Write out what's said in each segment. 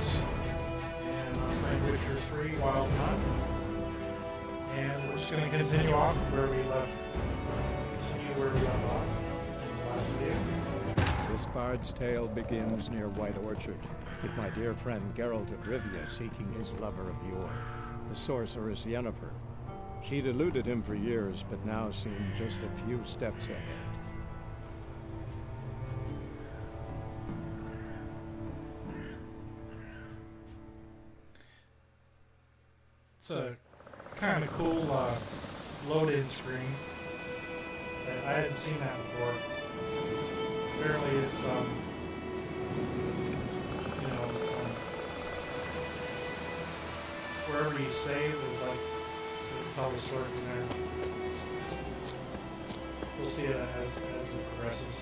guys, and I'm playing Witcher 3 Wild Hunt, and we're just going to continue off where we left off in the last video. This bard's tale begins near White Orchard, with my dear friend Geralt of Rivia seeking his lover of yore, the sorceress Yennefer. She'd eluded him for years, but now seemed just a few steps ahead. It's a kind of cool load-in screen. I hadn't seen that before. Apparently it's, wherever you save is like, you can tell the story from there. We'll see it as it progresses.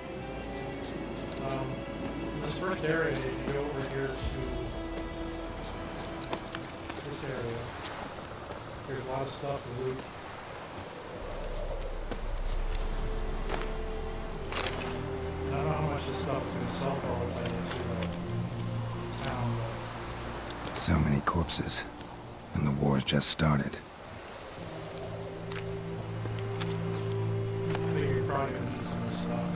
This first area, if you go over here to this area, there's a lot of stuff to loot. I don't know how much this stuff is going to sell for all the time into the town. So many corpses, and the war's just started. I think you're probably going to need some of this stuff.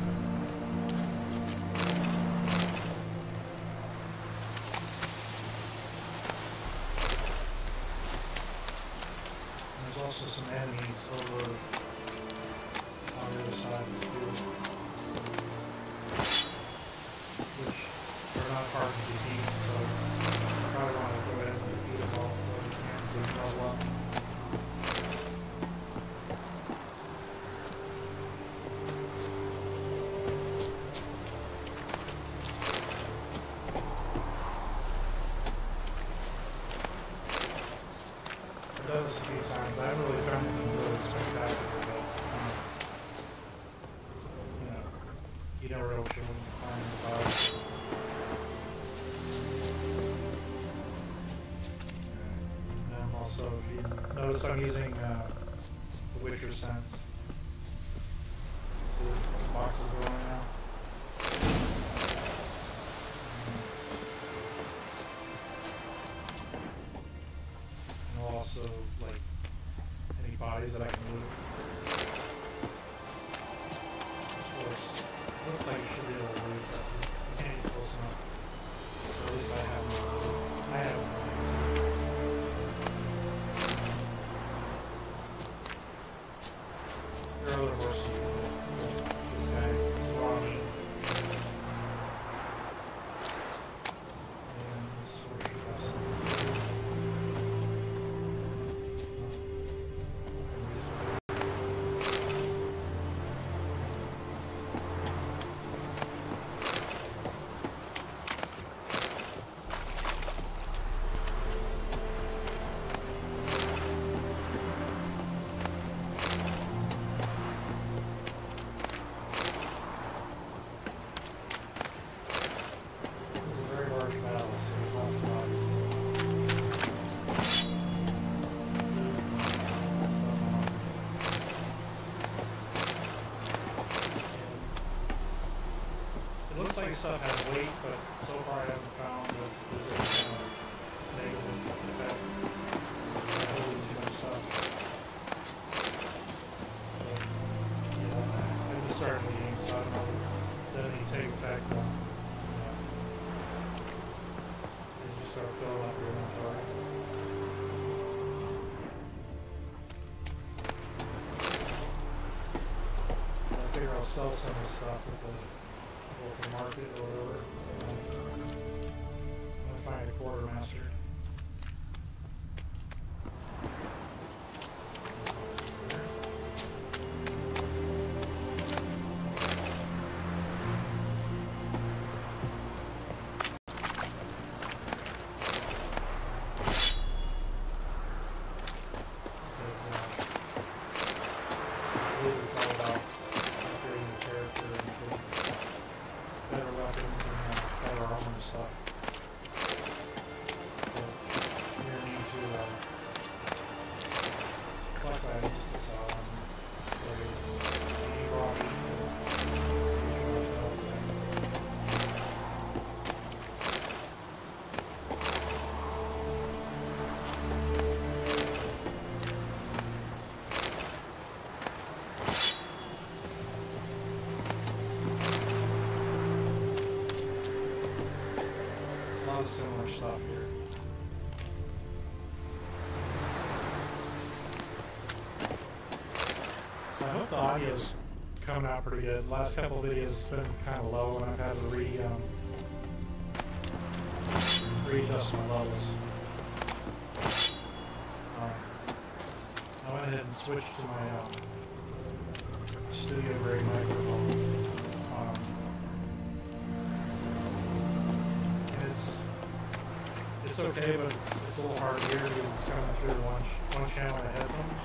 And there's also some enemies over on the other side of this field, which are not hard to defeat, so I probably want to go ahead and defeat them all where we can, so we can level up. I've done this a few times. I haven't really found anything really spectacular, but you never know what you're going to find in the bottom. Also, if you notice, I'm using the Witcher sense. See, the box is going now. And I'll also, like, any bodies that I can loot. This looks like you should be able to loot, but you can't get close enough. Or at least I haven't. There are other horses. This guy is Ronnie. And this horse has some. Stuff has weight, but so far I haven't found that there's any kind of negative effect. Holding too much stuff. I'm just starting the game, so I don't know if that any take effect on, as you start filling up your inventory. I figure I'll sell some of the stuff at the local market or whatever. I'm gonna find a quartermaster. I believe it's all about upgrading the character and getting better weapons and better armor and stuff. So you're gonna need to collect items to sell and any raw meat. lot of similar stuff here. So I hope the audio's coming out pretty good. The last couple of videos have been kind of low, and I've had to readjust my levels. I went ahead and switched to my studio grade microphone. And it's okay, but it's a little hard to hear because it's coming through one channel of headphones.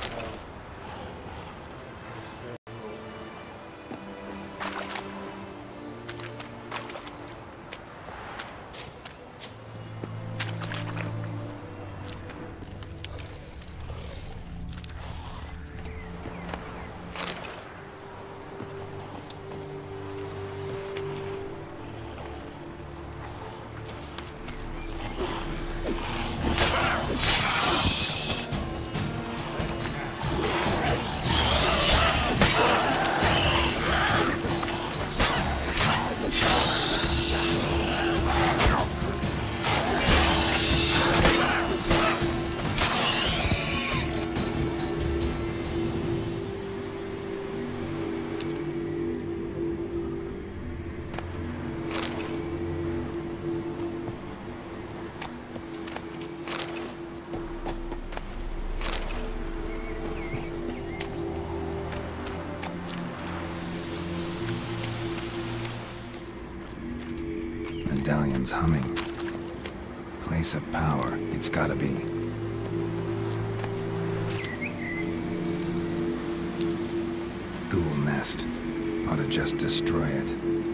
Medallion's humming. Place of power, it's gotta be. Ghoul nest. Ought to just destroy it.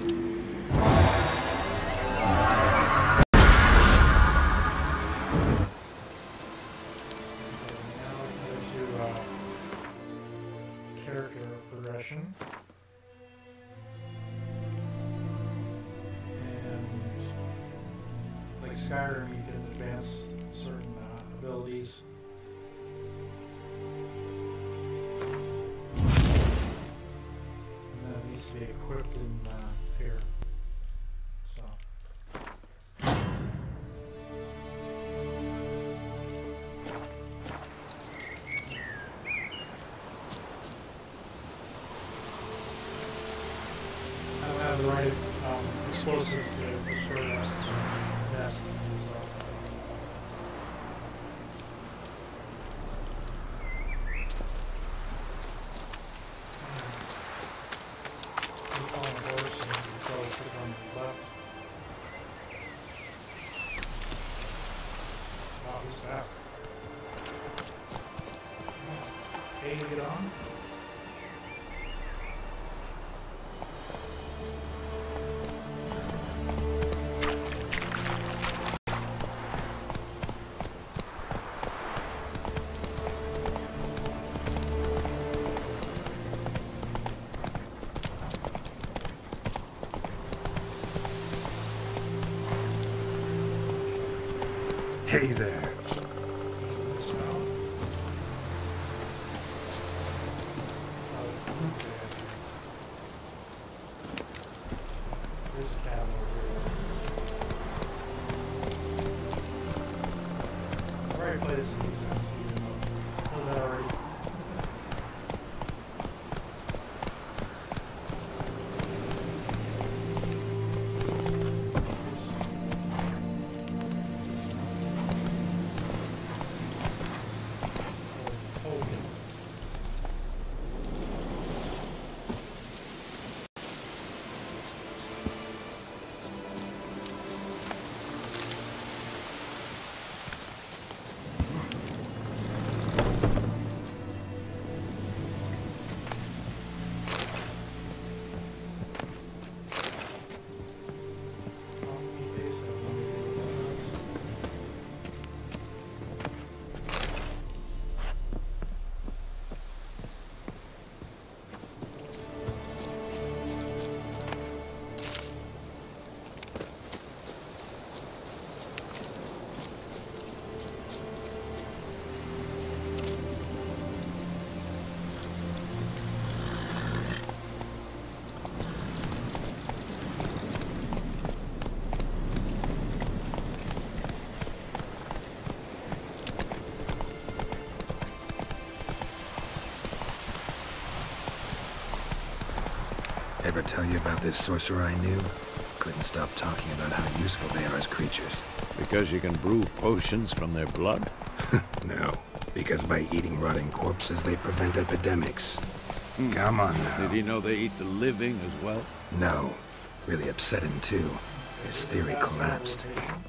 Character progression. Like Skyrim, you can advance certain abilities. And that needs to be equipped in here. So. I don't have the right explosives to destroy that nest. So. Keep on the horse and go put it on the left. Wow, he's fast. Okay, you get on. Hey there. There's a cabin over here. I've already played this a few times. I know that already. ever tell you about this sorcerer I knew? Couldn't stop talking about how useful they are as creatures. Because you can brew potions from their blood? No, because by eating rotting corpses, they prevent epidemics. Come on now. Did he know they eat the living as well? No. Really upset him too. His theory collapsed.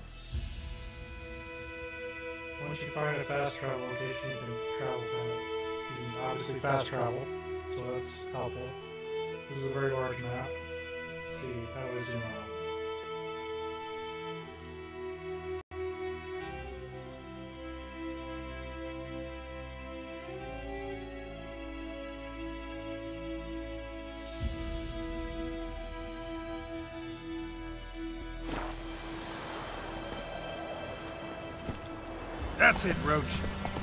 Once you find a fast travel location, you can travel from it. You can obviously fast travel, so that's helpful. This is a very large map. Let's see, how do I zoom out? That's it, Roach.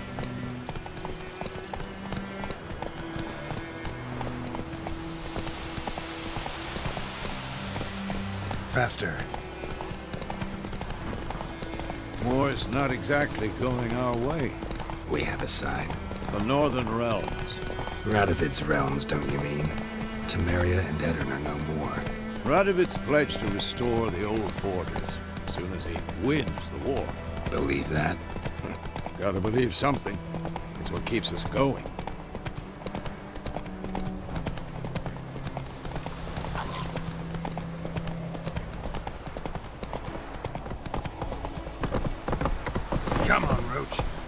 Faster. War's not exactly going our way. We have a sign. The Northern Realms. Radovid's realms, don't you mean? Temeria and Edirn are no more. Radovid's pledged to restore the old borders as soon as he wins the war. Believe that? Gotta believe something. It's what keeps us going. Come on, Roach.